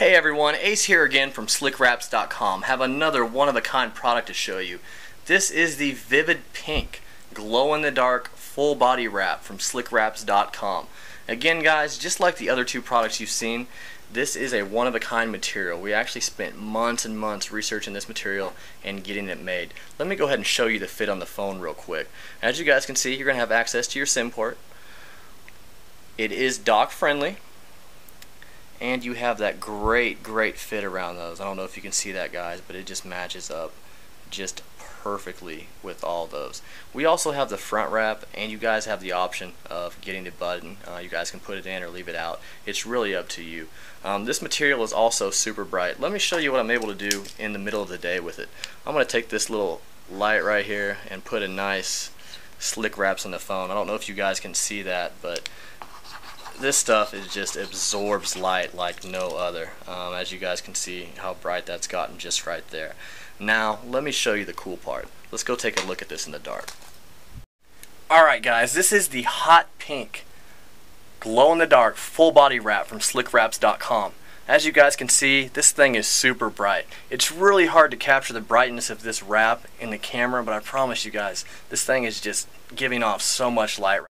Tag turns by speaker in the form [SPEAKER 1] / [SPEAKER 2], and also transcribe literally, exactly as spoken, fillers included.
[SPEAKER 1] Hey everyone, Ace here again from Slick Wraps dot com. Have another one-of-a-kind product to show you. This is the Vivid Pink glow-in-the-dark full body wrap from Slick Wraps dot com. Again guys, just like the other two products you've seen, this is a one-of-a-kind material. We actually spent months and months researching this material and getting it made. Let me go ahead and show you the fit on the phone real quick. As you guys can see, you're going to have access to your SIM port. It is dock friendly. And you have that great, great fit around those. I don't know if you can see that, guys, but it just matches up just perfectly with all those. We also have the front wrap, and you guys have the option of getting the button. Uh, you guys can put it in or leave it out. It's really up to you. Um, this material is also super bright. Let me show you what I'm able to do in the middle of the day with it. I'm going to take this little light right here and put a nice Slick Wraps on the phone. I don't know if you guys can see that, but this stuff is just absorbs light like no other. Um, as you guys can see how bright that's gotten just right there. Now let me show you the cool part. Let's go take a look at this in the dark. Alright guys, this is the hot pink glow in the dark full body wrap from Slick Wraps dot com. As you guys can see, this thing is super bright. It's really hard to capture the brightness of this wrap in the camera, but I promise you guys, this thing is just giving off so much light.